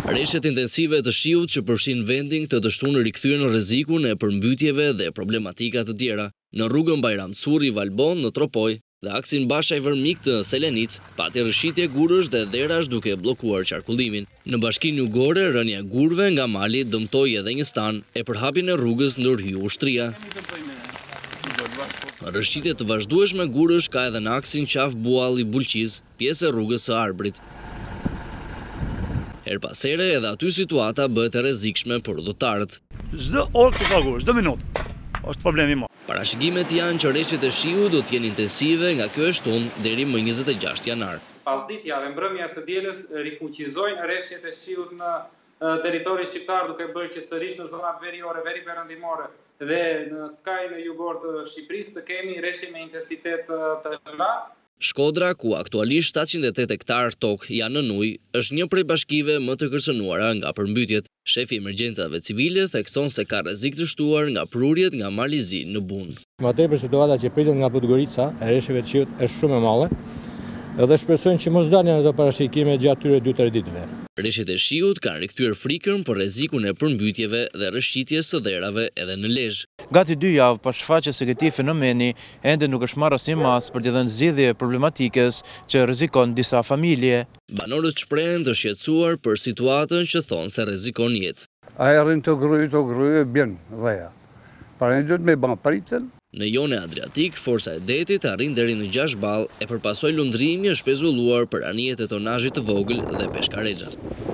Rreshtet intensive të shiut që përfshin vendin këtë dështunë rikthyen rrezikun e përmbytjeve dhe problematika të tjera. Në rrugën Bajram Curri Valbon në Tropoj dhe aksin Bashaj Vërmik të Selenic, pati rrëshitje gurësh dhe dherash duke bllokuar qarkullimin. Në bashkinë Jugore, rënia gurëve nga mali dëmtoi edhe një stan e për hapjen e rrugës ndërhyu ushtria. Rrëshitje të vazhdueshme gurësh ka edhe në aksin Qaf Bualli Bulqiz, pjesë e rrugës së Arbrit. Her pas here edhe aty situata bëhet e rrezikshme për udhëtarët. Çdo orë të paguar, çdo minutë. Është problemi më. Parashikimet janë që rreshtet e shiut do të jenë intensive nga kjo e shtunë deri më 26 janar. Pasditja dhe mbrëmja së dielës rifuqizojnë rreshtet e shiut në territorin shqiptar, duke bërë që sërish në zonat veriore, veri perëndimore dhe në skajin e jugor të Shqipërisë të kemi rreshje me intensitet të lartë. Shkodra, ku aktualisht 708 hektar tokë janë në ujë, është një prej bashkive më të kërcënuara nga përmbytjet. Shefi i emergjencave civile thekson se ka rrezik të shtuar nga prurjet nga Malizi në Bunë. Më tepër situata që pritet nga Podgorica e rreshjeve të shiut është shumë e madhe, edhe shpresojnë që mos dalin ato parashikime gjatë tyre 2-3 ditëve. Rreshtet e shiut kanë rikthyer frikën për rrezikun e përmbytjeve dhe rrëshqitjes së dherave edhe në Lezhë. Gati 2 javë pas shfaqjes së këtij fenomeni, ende nuk është marrë asnjë mas për të dhënë zgjidhje problematikës që rrezikon disa familje. Banorët shprehen të shqetësuar për situatën që thonë se rrezikon jetë. A e rrin të gryje bjen dheja. Para ne duhet me ban pritën. Në Jone Adriatik, forca e detit arrin deri në 6 ballë e përpasoj lundrimi është pezulluar për anijet e tonazhit të vogël dhe peshkarexhat.